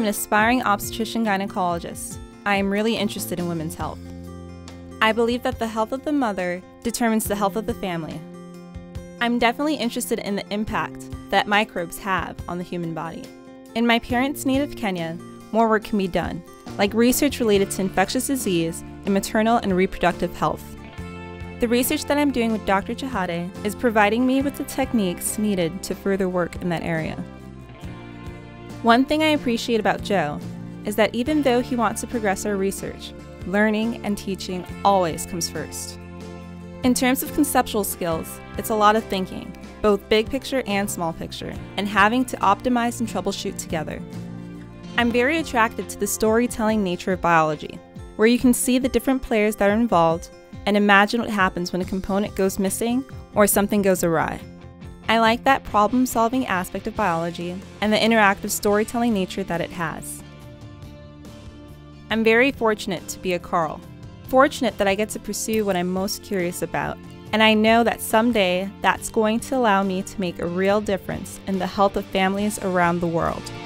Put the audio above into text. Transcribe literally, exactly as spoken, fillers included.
an aspiring obstetrician gynecologist. I am really interested in women's health. I believe that the health of the mother determines the health of the family. I'm definitely interested in the impact that microbes have on the human body. In my parents' native Kenya, more work can be done, like research related to infectious disease and maternal and reproductive health. The research that I'm doing with Doctor Chihade is providing me with the techniques needed to further work in that area. One thing I appreciate about Joe is that even though he wants to progress our research, learning and teaching always comes first. In terms of conceptual skills, it's a lot of thinking, both big picture and small picture, and having to optimize and troubleshoot together. I'm very attracted to the storytelling nature of biology, where you can see the different players that are involved and imagine what happens when a component goes missing or something goes awry. I like that problem-solving aspect of biology and the interactive storytelling nature that it has. I'm very fortunate to be a Carl. Fortunate that I get to pursue what I'm most curious about, and I know that someday that's going to allow me to make a real difference in the health of families around the world.